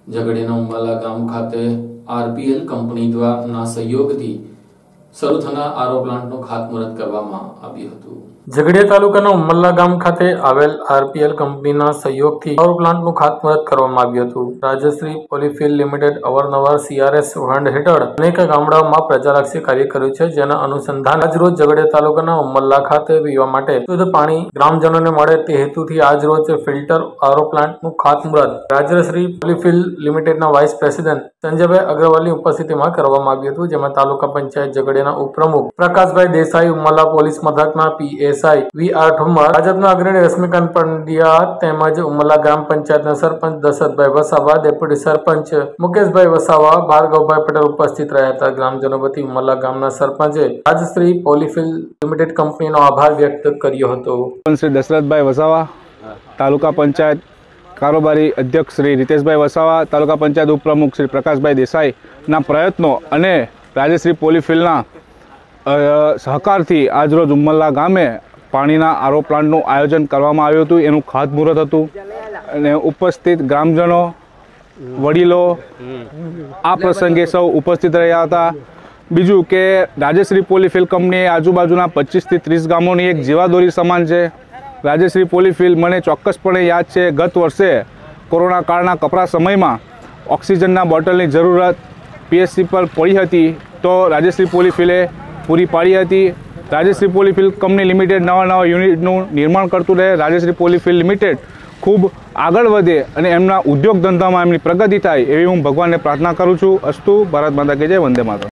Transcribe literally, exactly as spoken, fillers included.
ઝઘડિયાના ઉંબાલા ગામ ખાતે RPL company દ્વારા સહયોગથી શરૂ થનાર આરો પ્લાન્ટનું ખાતમુહૂર્ત કરવામાં આવ્યું હતું। ઝઘડિયા તાલુકાના ઉંબાલા ગામ ખાતે આવેલ આરપીએલ કંપનીના સહયોગથી આરો પ્લાન્ટનું ખાતમુહૂર્ત કરવામાં આવ્યું હતું। રાજશ્રી પોલીફિલ લિમિટેડ અવારનવાર સીઆરએસ ફંડ હેઠળ અનેક ગામડાઓમાં પ્રજાલક્ષી કાર્ય કર્યું છે, જેના અનુસંધાન આજરોજ ઝઘડિયા તાલુકાના ઉંબાલા ખાતે પીવા માટે શુદ્ધ પાણી ગ્રામજનોને મળે તે હેતુથી આજરોજ ફિલ્ટર આરો પ્લાન્ટનું ખાતમુહૂર્ત રાજશ્રી પોલીફિલ લિમિટેડના વાઇસ પ્રેસિડેન્ટ સંજયભાઈ અગ્રવાલની ઉપસ્થિતિમાં કરવામાં આવ્યું હતું, જેમાં તાલુકા પંચાયત ઝઘડિયાના ઉપપ્રમુખ પ્રકાશભાઈ દેસાઈ, ઉંબાલા પોલીસ મથકના પીએસઆઈ વી આર ઠુમ્મર, ભાજપના અગ્રણી રશ્મિકાંત પંડ્યા તેમજ ઉંબાલા ગ્રામ પંચાયતના સરપંચ દશરથભાઈ વસાવા, ડેપ્યુટી સરપંચ મુકેશભાઈ વસાવા, ભાર્ગવભાઈ પટેલ ઉપસ્થિત રહ્યા હતા। ગ્રામજનો વતી ઉંબાલા ગામના સરપંચે રાજશ્રી પોલીફિલ લિમિટેડ કંપનીનો આભાર વ્યક્ત કર્યો હતો। શ્રી દશરથભાઈ વસાવા, તાલુકા પંચાયત કારોબારી અધ્યક્ષ શ્રી રીતેશભાઈ વસાવા, તાલુકા પંચાયત ઉપપ્રમુખ શ્રી પ્રકાશભાઈ દેસાઈના પ્રયત્નો અને રાજશ્રી પોલીફિલના સહકારથી આજરોજ ઉંબાલા ગામે પાણીના આરો પ્લાન્ટનું આયોજન કરવામાં આવ્યું હતું। એનું ખાતમુહૂર્ત હતું અને ઉપસ્થિત ગ્રામજનો, વડીલો આ પ્રસંગે સૌ ઉપસ્થિત રહ્યા હતા। બીજું કે રાજશ્રી પોલીફિલ કંપની આજુબાજુના પચીસથી ત્રીસ ગામોની એક જીવાદોરી સમાન છે। રાજશ્રી પોલીફિલ મને ચોક્કસપણે યાદ છે, ગત વર્ષે કોરોના કાળના કપરા સમયમાં ઓક્સિજનના બોટલની જરૂરત પીએચસી પર પડી હતી, તો રાજશ્રી પોલીફિલે પૂરી પાડી હતી। રાજશ્રી પોલીફિલ કંપની લિમિટેડ નવા નવા યુનિટનું નિર્માણ કરતું રહે, રાજશ્રી પોલીફિલ લિમિટેડ ખૂબ આગળ વધે અને એમના ઉદ્યોગ ધંધામાં એમની પ્રગતિ થાય એવી હું ભગવાનને પ્રાર્થના કરું છું। અસ્તુ ભારત માતા કી જય, વંદે માતરમ।